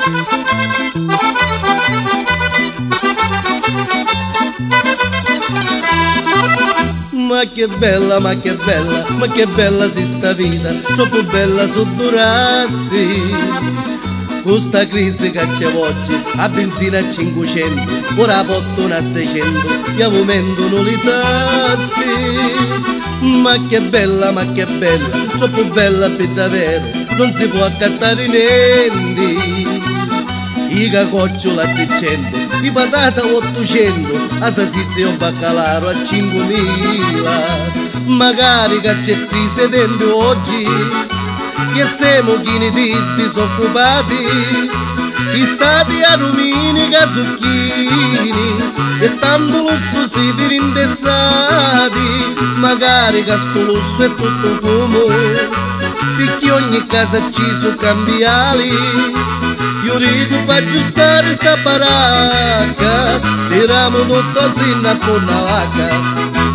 Ma che bella, ma che bella, ma che bella si sta vita, troppo bella su durassi. Questa crisi che c'è oggi, a benzina a 500, ora portano a 600, e aumentano le tasse. Ma che bella, troppo bella per davvero, non si può accattare niente. I cacoccioli a 300, di patata 800, a salsiccia un baccalaro a 5.000. Magari che c'è crisi dentro oggi, che siamo chini di disoccupati, gli stati a rumini casucchini, e tanto lusso si per indessati. Magari che sto lusso è tutto fumo, perché ogni casa ci sono cambiali. Io rido per aggiustare sta baracca, tiriamo tutto sinna a una vacca.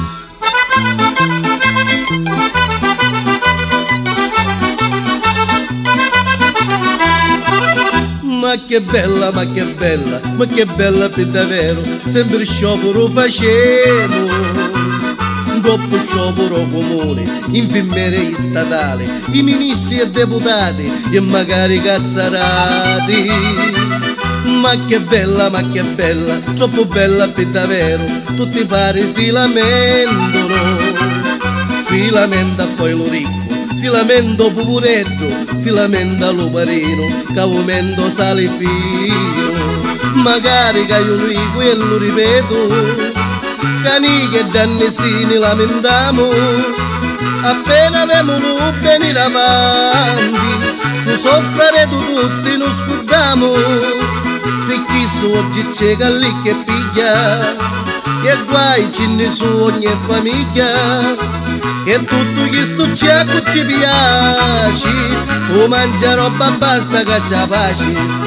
Ma che bella, ma che bella, ma che bella per davvero, sempre sciopero facemo. Dopo sciopero comune, infermieri statali, i ministri e deputati e magari cazzarati. Ma che bella, troppo bella per davvero, tutti pari si lamentano. Si lamenta poi lo ricco, si lamenta Pupuretto, si lamenta lo parino, che aumento sale fino. Magari che io ricco e lo ripeto, cani che dannesini lamentiamo, appena vemono venire avanti, tu soffrire tu tutti non scordiamo, perché su oggi c'è lì che piglia, che guai ce ne su ogni famiglia, che tutto questo ci piace, tu mangia roba basta che ci pace.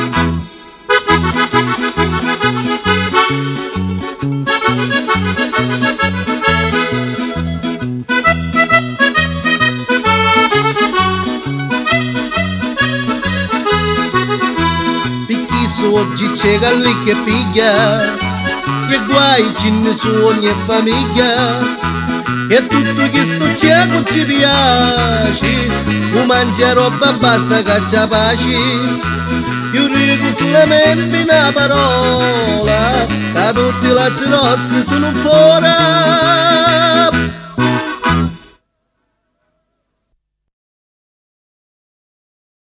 Oggi c'è lì che piglia, che guai ce ne su ogni famiglia, e tutto questo ci piace, tu mangia roba basta che c'è pace. Io dico solamente una parola, da tutti i lati rossi sono fuori.